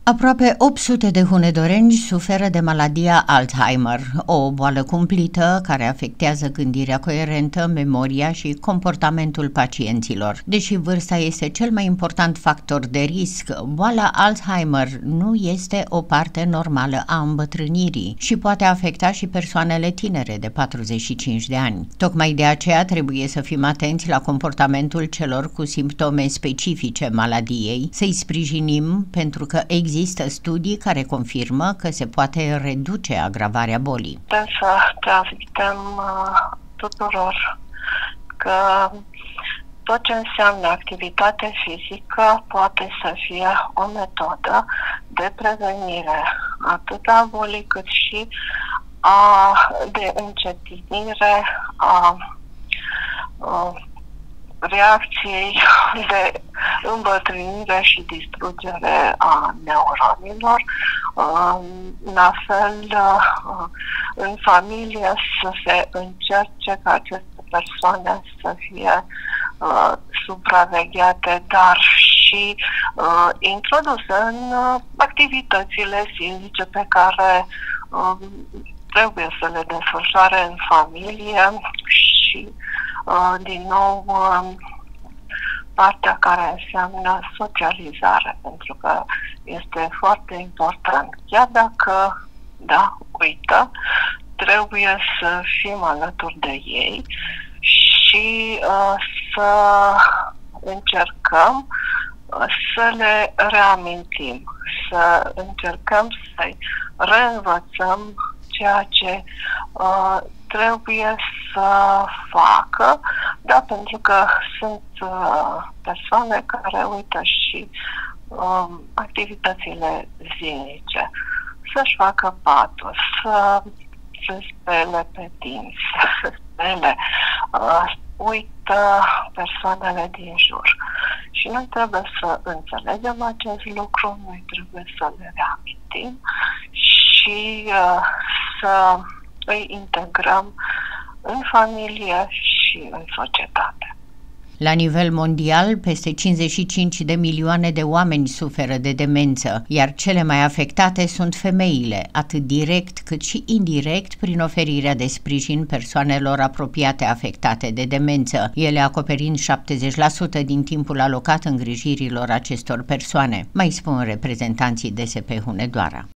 Aproape 800 de hunedoreni suferă de maladia Alzheimer, o boală cumplită care afectează gândirea coerentă, memoria și comportamentul pacienților. Deși vârsta este cel mai important factor de risc, boala Alzheimer nu este o parte normală a îmbătrânirii și poate afecta și persoanele tinere de 45 de ani. Tocmai de aceea trebuie să fim atenți la comportamentul celor cu simptome specifice maladiei, să-i sprijinim pentru că există studii care confirmă că se poate reduce agravarea bolii. Trebuie să transmitem tuturor că tot ce înseamnă activitate fizică poate să fie o metodă de prevenire atât a bolii cât și de încetinire a reacției de îmbătrânire și distrugere a neuronilor. La fel, în familie să se încerce ca aceste persoane să fie supravegheate, dar și introduse în activitățile fizice pe care trebuie să le desfășoare în familie și din nou partea care înseamnă socializare, pentru că este foarte important. Chiar dacă, uită, trebuie să fim alături de ei și să încercăm să le reamintim, să încercăm să-i reînvățăm ceea ce trebuie să facă, pentru că sunt persoane care uită și activitățile zilnice, să-și facă patul, să se spele pe dinți, să se spele, uită persoanele din jur. Și noi trebuie să înțelegem acest lucru, noi trebuie să le reamintim și să îi integrăm în familie și în societate. La nivel mondial, peste 55 de milioane de oameni suferă de demență, iar cele mai afectate sunt femeile, atât direct cât și indirect prin oferirea de sprijin persoanelor apropiate afectate de demență, ele acoperind 70% din timpul alocat îngrijirilor acestor persoane, mai spun reprezentanții DSP Hunedoara.